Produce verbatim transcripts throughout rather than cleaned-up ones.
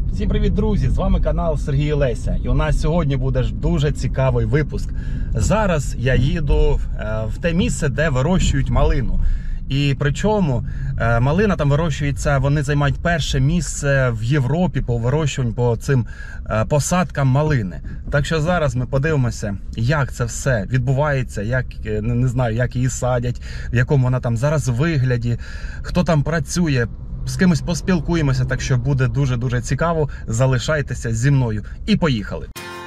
Всім привіт, друзі! З вами канал Сергій і Леся. І у нас сьогодні буде дуже цікавий випуск. Зараз я їду в те місце, де вирощують малину. І причому малина там вирощується, вони займають перше місце в Європі по вирощуванню, по цим посадкам малини. Так що зараз ми подивимося, як це все відбувається, як, не знаю, як її садять, в якому вона там зараз вигляді, хто там працює. З кимось поспілкуємося, так що буде дуже-дуже цікаво. Залишайтеся зі мною. І поїхали!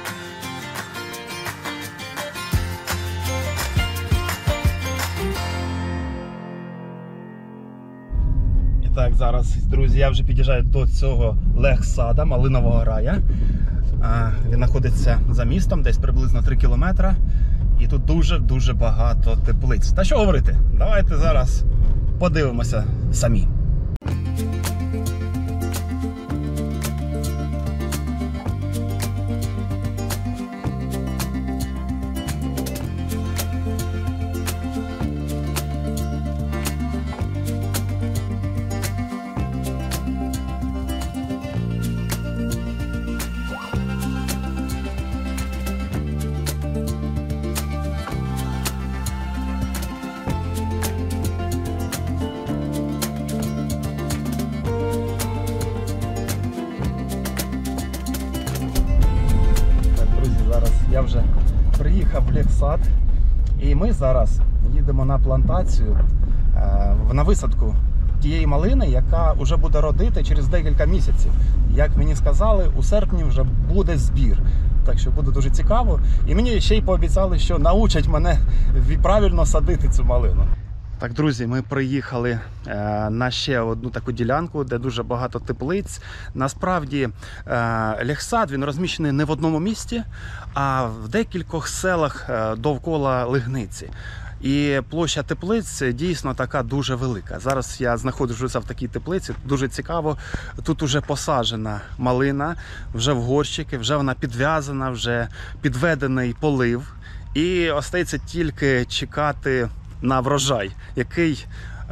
І так, зараз, друзі, я вже під'їжджаю до цього лехсада, малинового рая. Він знаходиться за містом, десь приблизно три кілометри. І тут дуже-дуже багато теплиць. Та що говорити? Давайте зараз подивимося самі. Я вже приїхав в лехсад, і ми зараз їдемо на плантацію, на висадку тієї малини, яка вже буде родити через декілька місяців. Як мені сказали, у серпні вже буде збір. Так що буде дуже цікаво. І мені ще й пообіцяли, що научать мене правильно садити цю малину. Так, друзі, ми приїхали е, на ще одну таку ділянку, де дуже багато теплиць. Насправді, е, лехсад, він розміщений не в одному місті, а в декількох селах е, довкола Лигниці. І площа теплиць дійсно така дуже велика. Зараз я знаходжуся в такій теплиці, дуже цікаво. Тут вже посаджена малина, вже в горщики, вже вона підв'язана, вже підведений полив. І остається тільки чекати на врожай, який,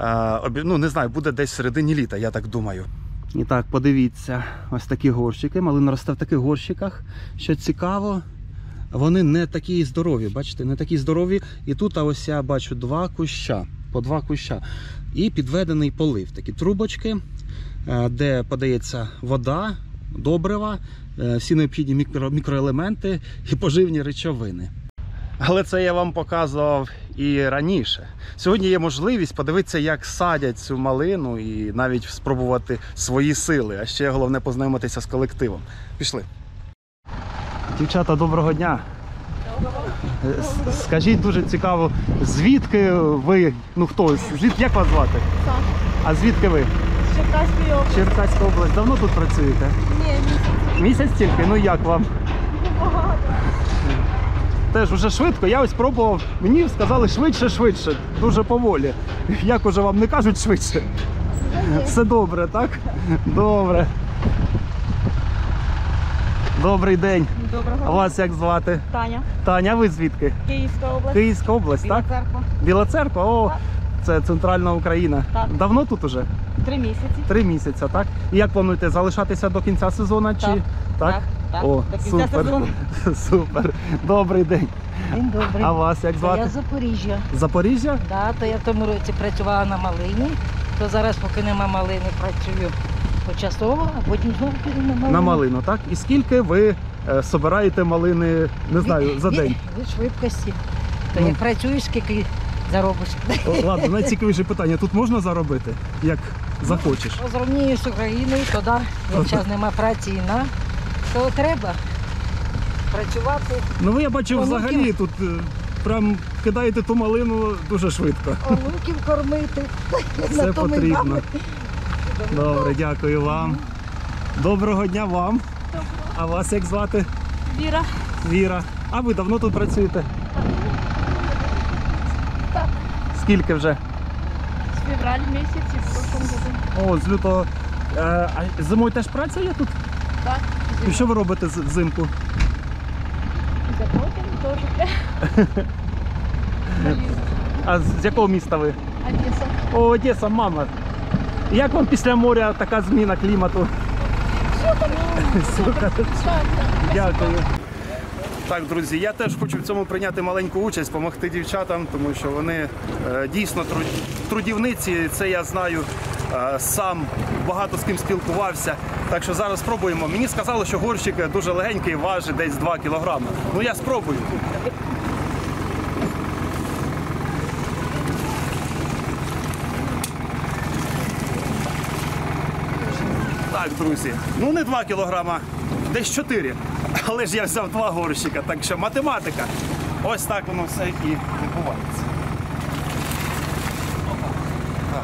ну не знаю, буде десь в середині літа, я так думаю. І так, подивіться, ось такі горщики. Малина росте в таких горщиках. Що цікаво, вони не такі здорові, бачите, не такі здорові. І тут ось я бачу два куща, по два куща. І підведений полив, такі трубочки, де подається вода, добрива, всі необхідні мікро, мікроелементи і поживні речовини. Але це я вам показував і раніше. Сьогодні є можливість подивитися, як садять цю малину і навіть спробувати свої сили. А ще головне познайомитися з колективом. Пішли. Дівчата, доброго дня. Доброго. Скажіть, дуже цікаво, звідки ви, ну хто, звід, як вас звати? Саша. А звідки ви? З Черкаської області. Черкаська область. Давно тут працюєте? Ні, місяць. Місяць тільки? Ну як вам? Багато. Теж вже швидко, я ось пробував, мені сказали швидше-швидше, дуже поволі. Як уже вам не кажуть швидше? Все добре, так? Добре. Добрий день. Доброго. А вас як звати? Таня. Таня, а ви звідки? Київська область. Київська область, Біла так? Біла церква. Біла церква? О, так. Це центральна Україна. Так. Давно тут уже? Три місяці. Три місяці, так? І як плануєте, залишатися до кінця сезону? Чи... Так. Так? Так. О, супер. Супер. Добрий день. День добрий. А вас як звати? Я з Запоріжжя. Запоріжжя? Так, то я в тому році працювала на малині, то зараз, поки нема малини, працюю почасово, а потім знову піду на малину. На малину, так? І скільки ви е, собираєте малини, не знаю, від, за день? Від, від швидкості. То ну. як працюєш, скільки заробиш. О, ладно, найцікавіше питання. Тут можна заробити, як захочеш? Ну, зрівнюю з Україною, то да, як зараз нема праці і на, то треба працювати. Ну ви, я бачу, онуків... взагалі тут прям кидаєте ту малину дуже швидко. Онуків кормити. Все потрібно. Добре, дякую вам. Доброго дня вам. Доброго. А вас як звати? Віра. Віра. А ви давно тут працюєте? Так. Скільки вже? З февраль місяці, в прошлому году. О, з лютого. А зимою теж праця є тут? Так. І що ви робите взимку? Заходимо теж. А з якого міста ви? Одеса. О, Одеса, мама. Як вам після моря така зміна клімату? Супер. Дякую. Так, друзі, я теж хочу в цьому прийняти маленьку участь, допомогти дівчатам, тому що вони е, дійсно труд- трудівниці, це я знаю, е, сам багато з ким спілкувався. Так що зараз спробуємо. Мені сказали, що горщик дуже легенький, важить десь два кілограми. Ну я спробую. Так, друзі, ну не два кілограма, десь чотири. Але ж я взяв два горщика, так що математика. Ось так воно все і відбувається. Так.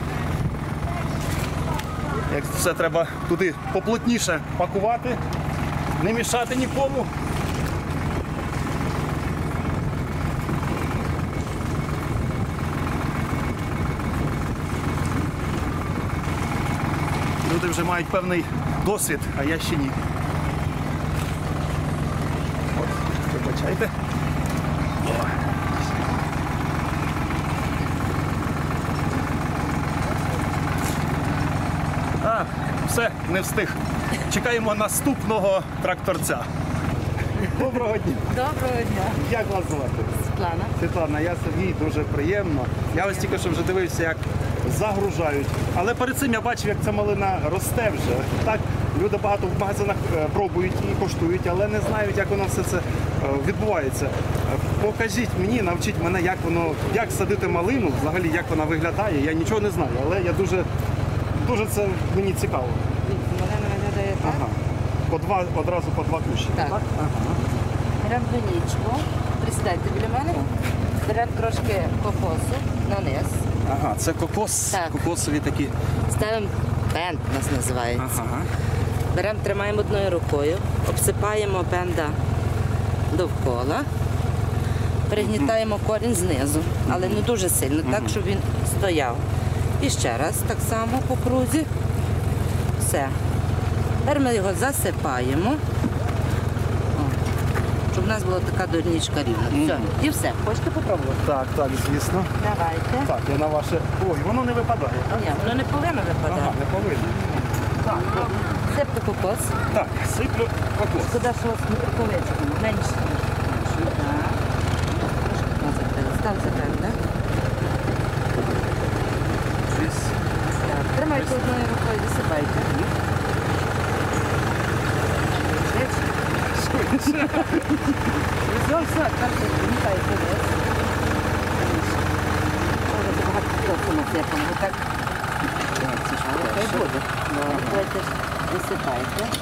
Як все треба туди поплотніше пакувати, не мішати нікому. Люди вже мають певний досвід, а я ще ні. От, вибачайте. А, все, не встиг. Чекаємо наступного тракторця. Доброго дня. Доброго дня, Як вас звати? Світлана. Світлана, я Сергій, дуже приємно. Я ось тільки що вже дивився, як загружають. Але перед цим я бачив, як ця малина росте вже. Так, люди багато в магазинах е, пробують і коштують, але не знають, як воно все це е, відбувається. Е, Покажіть мені, навчіть мене, як воно, як садити малину, взагалі, як вона виглядає. Я нічого не знаю, але я дуже, дуже це мені цікаво. Малина виглядає так. Ага. По два, одразу по два кущі. Так. Ага. Беремо донічку, присідайте біля мене, беремо трошки кокосу на низ, Ага, це кокос, Так. кокосові такі. ставимо пенд, у нас називається. Ага. Беремо, тримаємо одною рукою, обсипаємо пенда довкола, пригнітаємо корінь знизу, але не дуже сильно, так, щоб він стояв. І ще раз так само по крузі. Все. Тепер ми його засипаємо, О, щоб у нас була така дорнічка рівна. Все. І все. Хочете попробувати? Так, так, звісно. Давайте. Так, я на ваше. Ой, воно не випадає. Ні, воно не повинно випадати. Ага, не повинно. Так, Сипте кокос. так, сиплю кокос. Куди що у вас мікроковечко? Менше. Так. Ставте так, так? Так. Тримайте одною рукою, висипайте. Швидше. Все, все, так, вмикайте вес. Може, забагато кокосу насипано. Ви так. Так, це ж Але хай перше. буде. Давайте ж висипайте.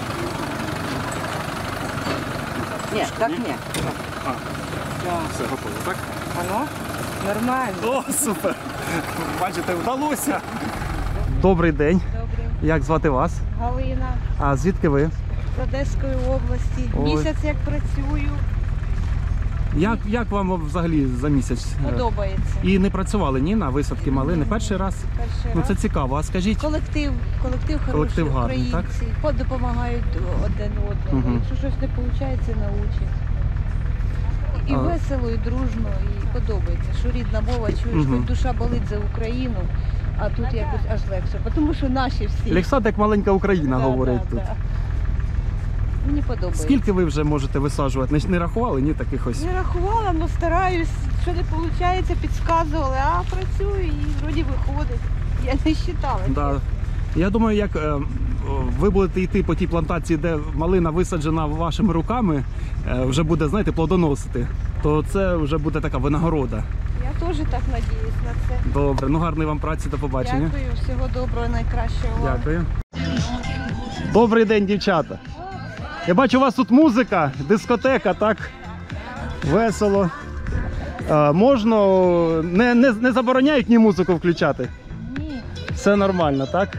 Ні, так ні. А, Все. все готово, так? Воно нормально. О, супер! Бачите, вдалося. Добрий день. Добре. Як звати вас? Галина А звідки ви? з Одеської області. Ой. Місяць як працюю, Як, як вам взагалі за місяць? е, подобається. І не працювали ні на висадки малини? Перший раз? Перший Ну раз. це цікаво. А скажіть, Колектив, колектив хороший, Колектив гарний, так? українці, так? Допомагають один одному. Мгм. Якщо щось не виходить, научать. І А. весело, і дружно, і подобається, що рідна мова, чуєш, Мгм. хоч душа болить за Україну, а тут якось аж легше. Тому що наші всі. Лексат як маленька Україна Да, говорить да, тут. да. Мені подобається. Скільки ви вже можете висаджувати? Не, не рахували? Ні, таких ось. Не рахувала, але стараюсь, що не виходить, підказували, а працюю і вроді виходить. Я не вважала. Да. Я думаю, як е, о, ви будете йти по тій плантації, де малина висаджена вашими руками, е, вже буде, знаєте, плодоносити, то це вже буде така винагорода. Я теж так надіюсь на це. Добре, ну гарної вам праці, до побачення. Дякую, всього доброго, найкращого вам. Дякую. Добрий день, дівчата. Я бачу, у вас тут музика, дискотека, так? Весело. Е, можна, не, не, не забороняють ні музику включати? Ні, Все нормально, так?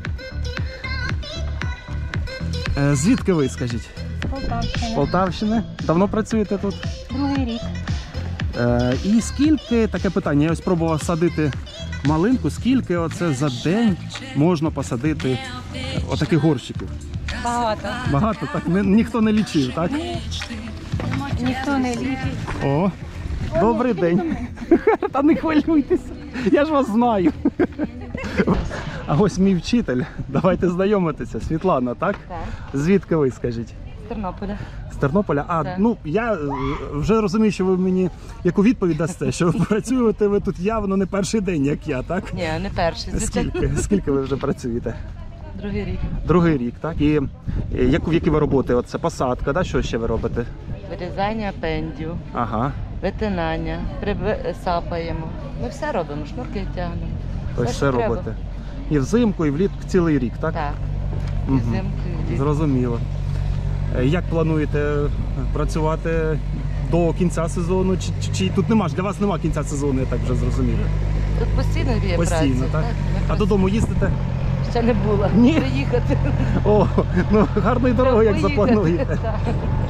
Е, звідки ви, скажіть? з Полтавщини. Полтавщини. Давно працюєте тут? Другий рік. Е, і скільки, таке питання, я ось пробував садити малинку, скільки оце за день можна посадити отаких горщиків? Багато. Багато, так? Ні, ніхто не лічив, так? Ніхто не ліпить. О, добрий день. Та не хвилюйтеся, я ж вас знаю. А ось мій вчитель. Давайте знайомитися. Світлана, так? Так. Звідки ви, скажіть? З Тернополя. З Тернополя? А, Так. ну, я е, вже розумію, що ви мені яку відповідь дасте, що працюєте ви тут явно не перший день, як я, так? Ні, не перший. Звичайно. Скільки? Скільки ви вже працюєте? Другий рік. Другий рік, так? І е, яку, які ви роботи? От це посадка, да? Що ще ви робите? Вирізання пендів, Ага. витинання, приби... сапаємо. Ми все робимо, шнурки тягнемо. Ось що все треба. робите. І взимку, і влітку цілий рік, так? Так. І Мгм. взимку, і влітку. Зрозуміло. Е, Як плануєте працювати до кінця сезону? Чи, чи, чи тут нема ж? Для вас нема кінця сезону, я так вже зрозумів. Тут постійно є Постійно, праця. так? Ми А просто- додому їздите? Ще не було. Ні. Приїхати. О, ну гарної дороги, як Поїхати. заплануєте. Так.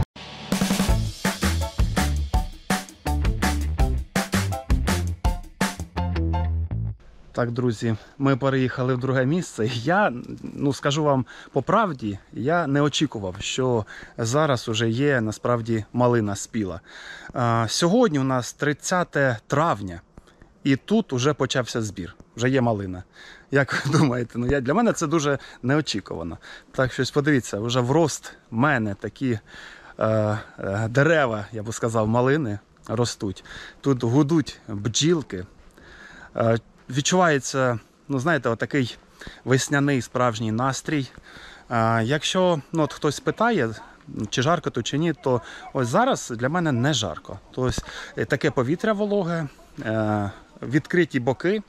Так, друзі, ми переїхали в друге місце. Я, ну скажу вам по правді, я не очікував, що зараз уже є насправді малина спіла. А, сьогодні у нас тридцяте травня, і тут уже почався збір. Вже є малина. Як ви думаєте? Ну, я, для мене це дуже неочікувано. Так що подивіться, вже в рост мене такі е, е, дерева, я би сказав, малини ростуть. Тут гудуть бджілки. Е, Відчувається, ну знаєте, отакий весняний справжній настрій. А, якщо ну, от хтось питає, чи жарко тут, чи ні, то ось зараз для мене не жарко. Тобто таке повітря вологе, е, відкриті боки.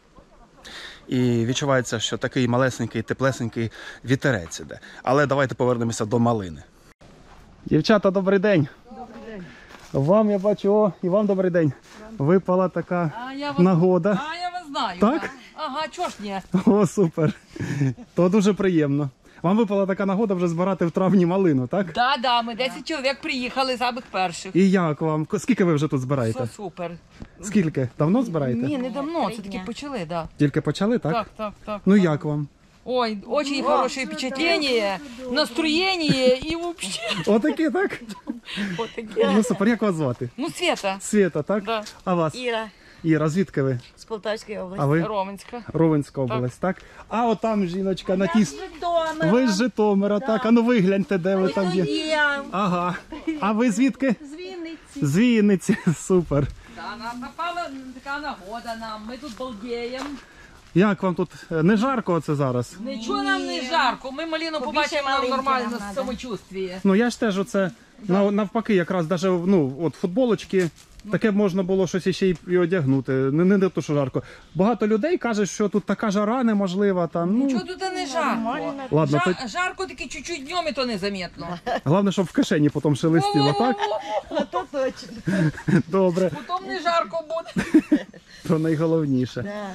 І відчувається, що такий малесенький, теплесенький вітерець іде. Але давайте повернемося до малини. Дівчата, добрий день. Добрий день. Вам, я бачу, о, і вам добрий день. Випала така А я вас, нагода. а я вас знаю. Так? да. Ага, чого ж ні? О, супер. То дуже приємно. Вам випала така нагода вже збирати в травні малину, так? Да, да, ми десять чоловік приїхали самих перших. І як вам? Ко- Скільки ви вже тут збираєте? Все супер. Скільки? Давно збираєте? Ні, не давно, це таки почали, да. Тільки почали, так? Так, так, так. Ну так. як вам? Ой, очень хорошее впечатление, настроєння і вообще. Отакі, так? Ну супер, як вас звати? Ну, Света. Свята, так? Да. А вас? Іра Іра, звідки ви? з Полтавської області. А ви? Роменська. Ровенська область, так? А от там жіночка на тій... Ви з Житомира, так? А ну вигляньте, де ви там є. Я Ага. А ви звідки? з Вінниці. З Вінниці, супер. Да, нам напала така нагода нам, ми тут балдіємо. Як вам тут? Не жарко оце зараз? Нічого нам не жарко, ми малину побачимо, нам малинки нормально нам надо. самочувствие. Ну я ж теж оце нав- навпаки, якраз даже ну от футболочки. Таке б можна було щось ще й і одягнути. Не, не, не то, що жарко. Багато людей каже, що тут така жара неможлива. Там, Нічого ну, тут не жарко. ладно, то, Жа- жарко таки чуть-чуть днем, і то незаметно. головне, щоб в кишені потім шелестіло, так? То точно. Добре, Потім не жарко буде. то найголовніше. Да.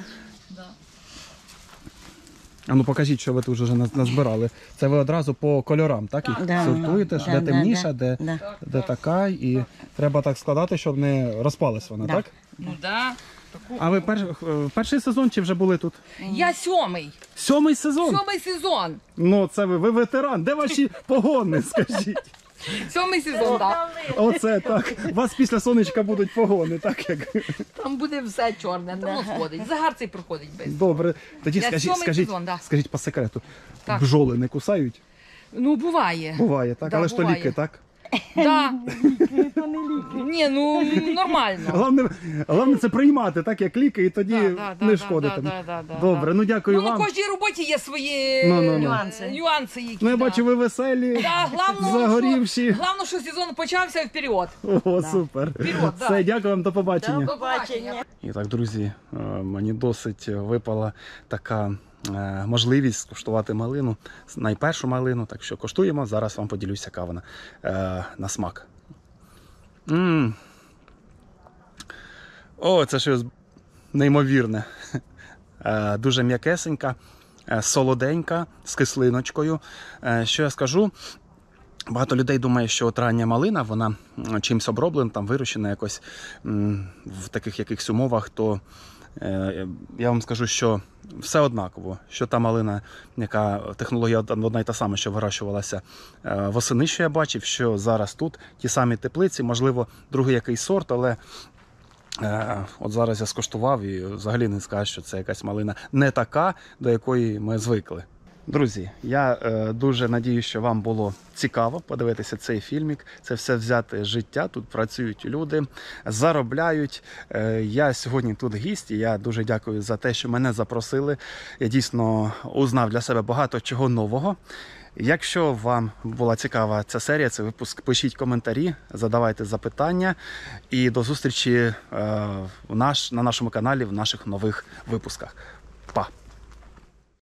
А ну покажіть, що ви тут вже наз- назбирали. Це ви одразу по кольорам, так? Їх Да. сортуєте, ж, Да, де да, темніша, да, де, да. де така. І треба так складати, щоб не розпалась вона, Да. так? Ну да. А ви перш, е, перший сезон чи вже були тут? Я сьомий. Сьомий сезон? Сьомий сезон. Ну, це ви, ви ветеран. Де ваші погони, скажіть? Сьомий сезон, так. Оце так. У вас після сонечка будуть погони, так як. Там буде все чорне, там ну, сходить. Загар цей проходить без. Добре. Тоді Я скажіть, сьомий скажіть, сезон, да. скажіть по секрету. Так. Бджоли не кусають? Ну, буває. Буває, так? Да, Але ж то буває. ліки, так? Да. Ні, ну нормально. Головне, головне це приймати, так як ліки, і тоді Да, да, да, не да, шкодитиме. да, да, да, Добре, да. ну дякую Ну, на вам. кожній роботі є свої Ну, ну, ну. нюанси. Нюанси які. Ну, я да. бачу, ви веселі, Да, главное, загорівші. Що, главное, що сезон почався і вперед. О, супер. Вперед, да. Все, дякую вам, до побачення. До побачення. І так, друзі, е, мені досить випала така е, можливість скуштувати малину, найпершу малину, так що коштуємо. Зараз вам поділюся, яка вона е, на смак. М. О, це щось неймовірне. Е, Дуже м'якесенька, е, солоденька, з кислиночкою. Е, Що я скажу? Багато людей думає, що от рання малина, вона м, чимось оброблена, там вирощена якось м, в таких якихось умовах, то е, я вам скажу, що все однаково, що та малина, яка технологія одна і та сама, що вирощувалася е, восени, що я бачив, що зараз тут ті самі теплиці, можливо, другий якийсь сорт, але Е, От зараз я скуштував і взагалі не скажу, що це якась малина не така, до якої ми звикли. Друзі, я е, дуже надіюсь, що вам було цікаво подивитися цей фільмік. Це все взяте життя. Тут працюють люди, заробляють. Е, я сьогодні тут гість, і я дуже дякую за те, що мене запросили. Я дійсно узнав для себе багато чого нового. Якщо вам була цікава ця серія, цей випуск, пишіть коментарі, задавайте запитання. І до зустрічі е, в наш, на нашому каналі в наших нових випусках. Па!